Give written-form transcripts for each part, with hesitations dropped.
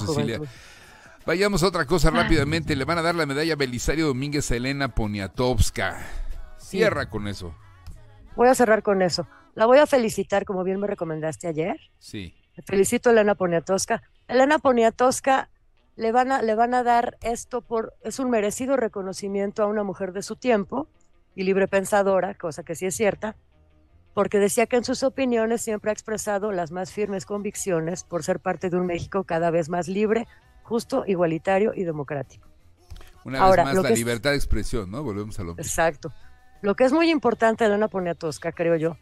Cecilia. juventud. Vayamos a otra cosa rápidamente. Le van a dar la medalla Belisario Domínguez a Elena Poniatowska. Cierra con eso. Voy a cerrar con eso. La voy a felicitar, como bien me recomendaste ayer. Sí. Te felicito a Elena Poniatowska. Elena Poniatowska le van a dar esto es un merecido reconocimiento a una mujer de su tiempo y libre pensadora, cosa que sí es cierta, porque decía que en sus opiniones siempre ha expresado las más firmes convicciones por ser parte de un México cada vez más libre, justo, igualitario y democrático. Una vez más, la libertad de expresión, ¿no? Volvemos a lo mismo. Exacto. Lo que es muy importante de Elena Poniatowska, creo yo,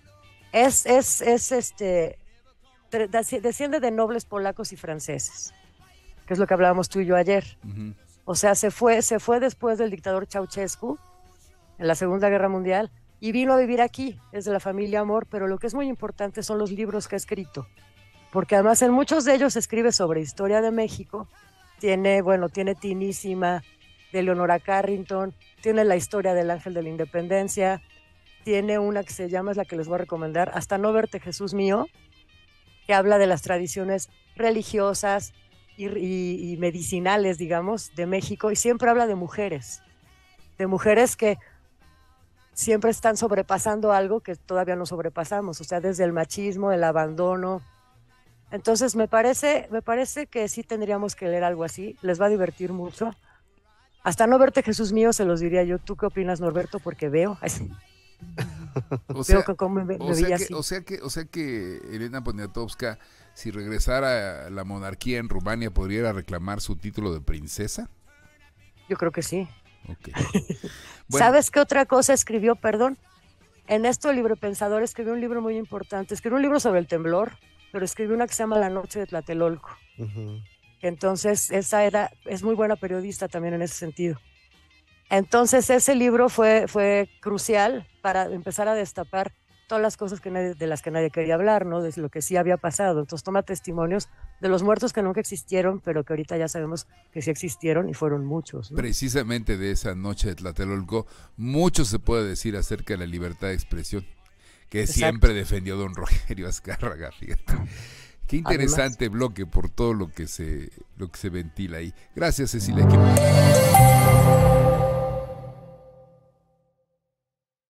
desciende de nobles polacos y franceses, que es lo que hablábamos tú y yo ayer. Uh-huh. O sea, se fue después del dictador Ceausescu en la Segunda Guerra Mundial y vino a vivir aquí, es de la familia Amor, pero lo que es muy importante son los libros que ha escrito, porque además en muchos de ellos escribe sobre historia de México. Tiene Tinísima, de Leonora Carrington, tiene la historia del Ángel de la Independencia, tiene una que se llama, es la que les voy a recomendar, Hasta no verte, Jesús mío, que habla de las tradiciones religiosas y medicinales, digamos, de México, y siempre habla de mujeres que siempre están sobrepasando algo que todavía no sobrepasamos, o sea, desde el machismo, el abandono. Entonces me parece que sí tendríamos que leer algo así, les va a divertir mucho. Hasta no verte, Jesús mío, se los diría yo. ¿Tú qué opinas, Norberto? Porque veo así. O sea, así. O sea que Elena Poniatowska, si regresara a la monarquía en Rumania, ¿podría reclamar su título de princesa? Yo creo que sí. Okay. Bueno. ¿Sabes qué otra cosa escribió? Perdón. En esto el libropensador escribió un libro muy importante. Escribió un libro sobre el temblor, pero escribió una que se llama La noche de Tlatelolco. Uh-huh. Entonces, es muy buena periodista también en ese sentido. Entonces, ese libro fue crucial para empezar a destapar todas las cosas de las que nadie quería hablar, ¿no? De lo que sí había pasado. Entonces, toma testimonios de los muertos que nunca existieron, pero que ahorita ya sabemos que sí existieron y fueron muchos, ¿no? Precisamente de esa noche de Tlatelolco, mucho se puede decir acerca de la libertad de expresión, que Exacto. Siempre defendió don Rogelio Azcárraga, fíjate. Qué interesante Además. Bloque por todo lo que se ventila ahí. Gracias, Cecilia.